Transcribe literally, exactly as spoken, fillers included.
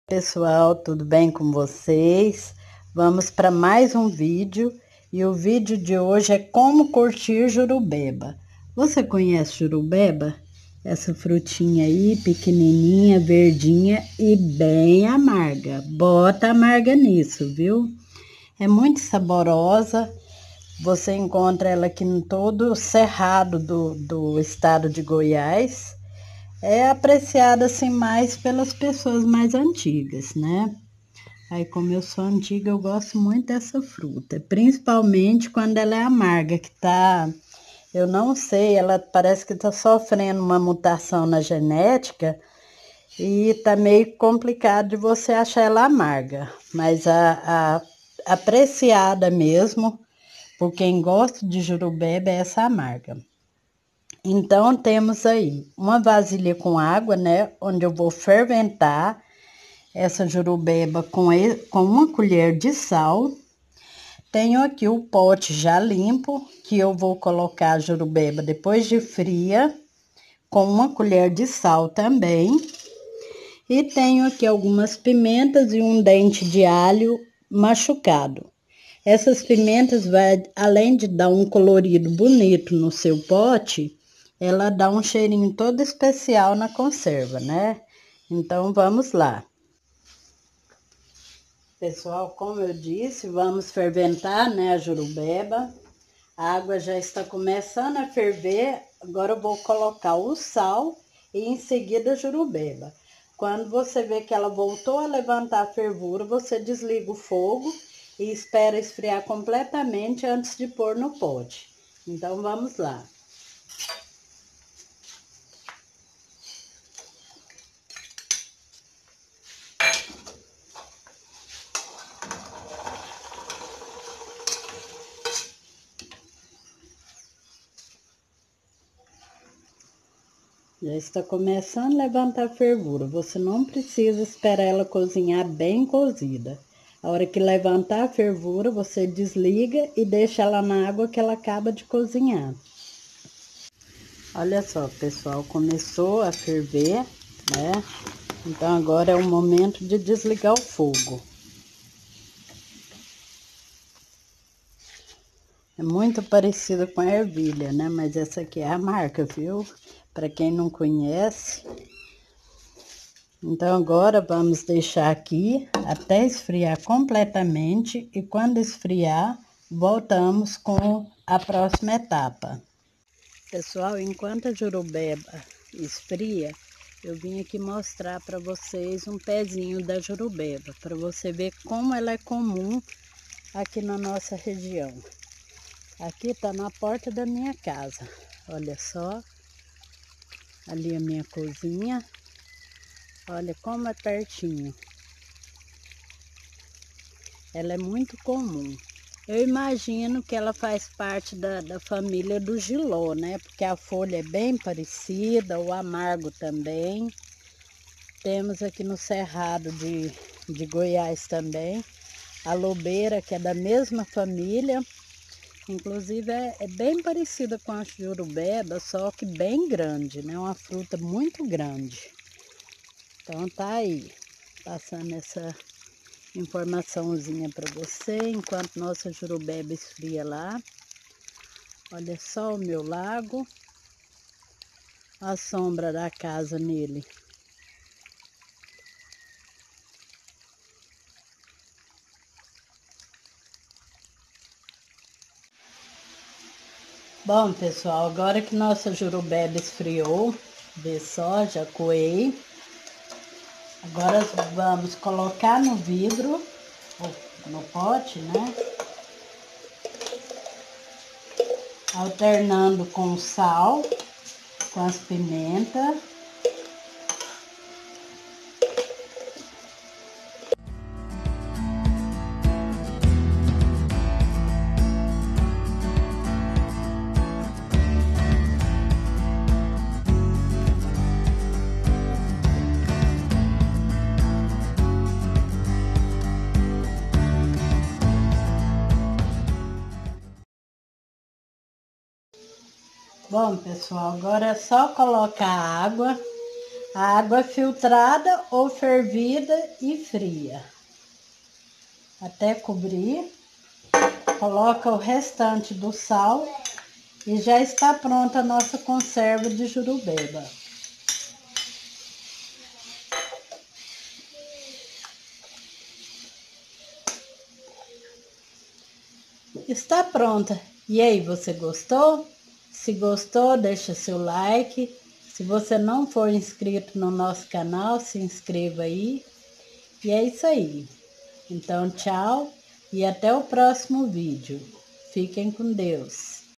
Pessoal, tudo bem com vocês? Vamos para mais um vídeo e o vídeo de hoje é como curtir jurubeba. Você conhece jurubeba? Essa frutinha aí, pequenininha, verdinha e bem amarga. Bota amarga nisso, viu? É muito saborosa. Você encontra ela aqui em todo o cerrado do, do estado de Goiás. É apreciada assim mais pelas pessoas mais antigas, né? Aí, como eu sou antiga, eu gosto muito dessa fruta, principalmente quando ela é amarga, que tá, eu não sei, ela parece que tá sofrendo uma mutação na genética e tá meio complicado de você achar ela amarga, mas a, a apreciada mesmo, por quem gosta de jurubeba, é essa amarga. Então, temos aí uma vasilha com água, né? Onde eu vou ferventar essa jurubeba com, com uma colher de sal. Tenho aqui o pote já limpo, que eu vou colocar a jurubeba depois de fria, com uma colher de sal também. E tenho aqui algumas pimentas e um dente de alho machucado. Essas pimentas, vai, além de dar um colorido bonito no seu pote, ela dá um cheirinho todo especial na conserva, né? Então, vamos lá. Pessoal, como eu disse, vamos ferventar, né, a jurubeba. A água já está começando a ferver. Agora eu vou colocar o sal e em seguida a jurubeba. Quando você vê que ela voltou a levantar a fervura, você desliga o fogo e espera esfriar completamente antes de pôr no pote. Então, vamos lá. Já está começando a levantar a fervura. Você não precisa esperar ela cozinhar bem cozida. A hora que levantar a fervura, você desliga e deixa ela na água que ela acaba de cozinhar. Olha só, pessoal, começou a ferver, né? Então, agora é o momento de desligar o fogo. É muito parecida com a ervilha, né? Mas essa aqui é a marca, viu? Para quem não conhece. Então, agora vamos deixar aqui até esfriar completamente. E quando esfriar, voltamos com a próxima etapa. Pessoal, enquanto a jurubeba esfria, eu vim aqui mostrar para vocês um pezinho da jurubeba, para você ver como ela é comum aqui na nossa região. Aqui tá na porta da minha casa, olha só, ali a minha cozinha, olha como é pertinho. Ela é muito comum. Eu imagino que ela faz parte da, da família do giló, né? Porque a folha é bem parecida, o amargo também. Temos aqui no cerrado de, de Goiás também, a lobeira, que é da mesma família. Inclusive é, é bem parecida com a jurubeba, só que bem grande, né? Uma fruta muito grande. Então tá aí, passando essa informaçãozinha para você, enquanto nossa jurubeba esfria lá. Olha só o meu lago, a sombra da casa nele. Bom, pessoal, agora que nossa jurubeba esfriou, vê só, já coei. Agora vamos colocar no vidro, no pote, né? Alternando com o sal, com as pimentas. Bom, pessoal, agora é só colocar a água. Água filtrada ou fervida e fria. Até cobrir. Coloca o restante do sal e já está pronta a nossa conserva de jurubeba. Está pronta. E aí, você gostou? Se gostou, deixa seu like. Se você não for inscrito no nosso canal, se inscreva aí. E é isso aí. Então, tchau e até o próximo vídeo. Fiquem com Deus.